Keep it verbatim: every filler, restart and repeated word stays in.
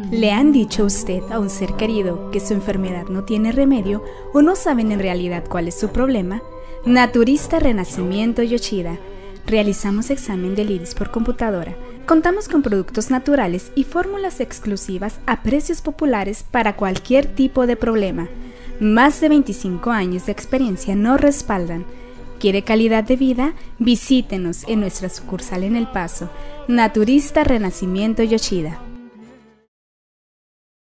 ¿Le han dicho a usted a un ser querido que su enfermedad no tiene remedio o no saben en realidad cuál es su problema? Naturista Renacimiento Yoshida. Realizamos examen del iris por computadora. Contamos con productos naturales y fórmulas exclusivas a precios populares para cualquier tipo de problema. Más de veinticinco años de experiencia nos respaldan. ¿Quiere calidad de vida? Visítenos en nuestra sucursal en El Paso. Naturista Renacimiento Yoshida.